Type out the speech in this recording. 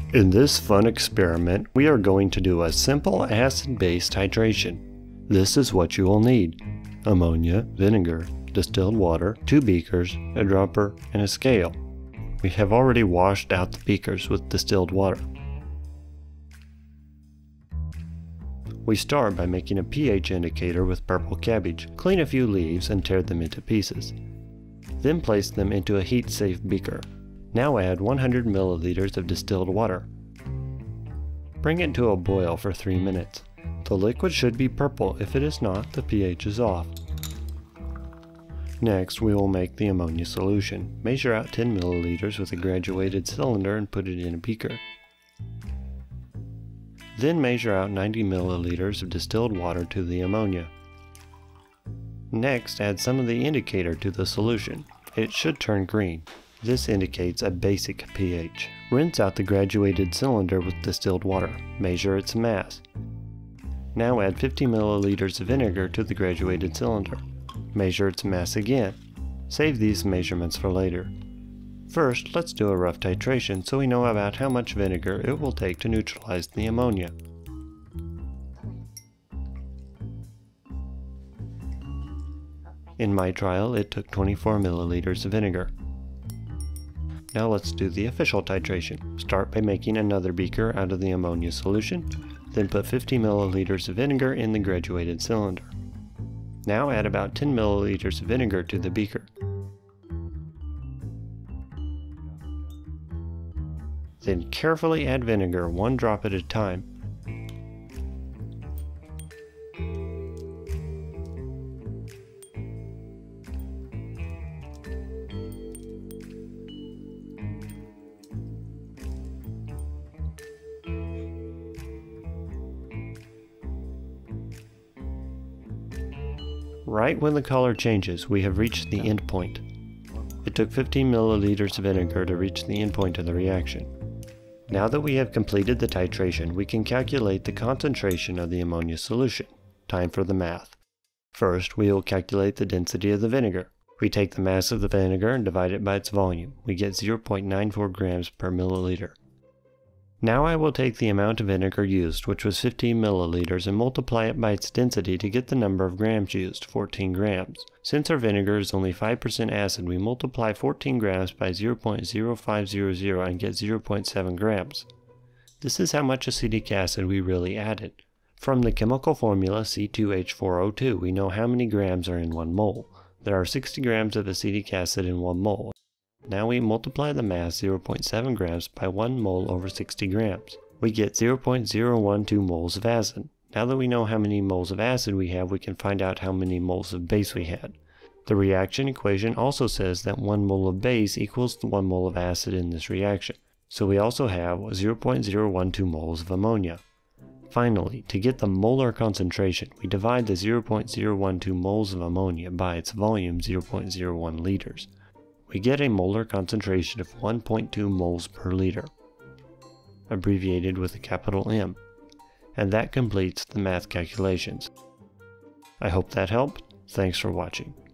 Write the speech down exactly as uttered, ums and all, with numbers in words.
In this fun experiment, we are going to do a simple acid-base titration. This is what you will need: ammonia, vinegar, distilled water, two beakers, a dropper, and a scale. We have already washed out the beakers with distilled water. We start by making a pH indicator with purple cabbage. Clean a few leaves and tear them into pieces. Then place them into a heat-safe beaker. Now add one hundred milliliters of distilled water. Bring it to a boil for three minutes. The liquid should be purple. If it is not, the pH is off. Next, we will make the ammonia solution. Measure out ten milliliters with a graduated cylinder and put it in a beaker. Then measure out ninety milliliters of distilled water to the ammonia. Next, add some of the indicator to the solution. It should turn green. This indicates a basic pH. Rinse out the graduated cylinder with distilled water. Measure its mass. Now add fifty milliliters of vinegar to the graduated cylinder. Measure its mass again. Save these measurements for later. First, let's do a rough titration so we know about how much vinegar it will take to neutralize the ammonia. In my trial, it took twenty-four milliliters of vinegar. Now let's do the official titration. Start by making another beaker out of the ammonia solution, then put fifty milliliters of vinegar in the graduated cylinder. Now add about ten milliliters of vinegar to the beaker. Then carefully add vinegar one drop at a time. Right when the color changes, we have reached the end point. It took fifteen milliliters of vinegar to reach the end point of the reaction. Now that we have completed the titration, we can calculate the concentration of the ammonia solution. Time for the math. First, we will calculate the density of the vinegar. We take the mass of the vinegar and divide it by its volume. We get zero point nine four grams per milliliter. Now I will take the amount of vinegar used, which was fifteen milliliters, and multiply it by its density to get the number of grams used, fourteen grams. Since our vinegar is only five percent acid, we multiply fourteen grams by zero point zero five zero zero and get zero point seven grams. This is how much acetic acid we really added. From the chemical formula C two H four O two, we know how many grams are in one mole. There are sixty grams of acetic acid in one mole. Now we multiply the mass zero point seven grams by one mole over sixty grams. We get zero point zero one two moles of acid. Now that we know how many moles of acid we have, we can find out how many moles of base we had. The reaction equation also says that one mole of base equals the one mole of acid in this reaction. So we also have zero point zero one two moles of ammonia. Finally, to get the molar concentration, we divide the zero point zero one two moles of ammonia by its volume, zero point zero one liters. We get a molar concentration of one point two moles per liter, abbreviated with a capital M, and that completes the math calculations. I hope that helped. Thanks for watching.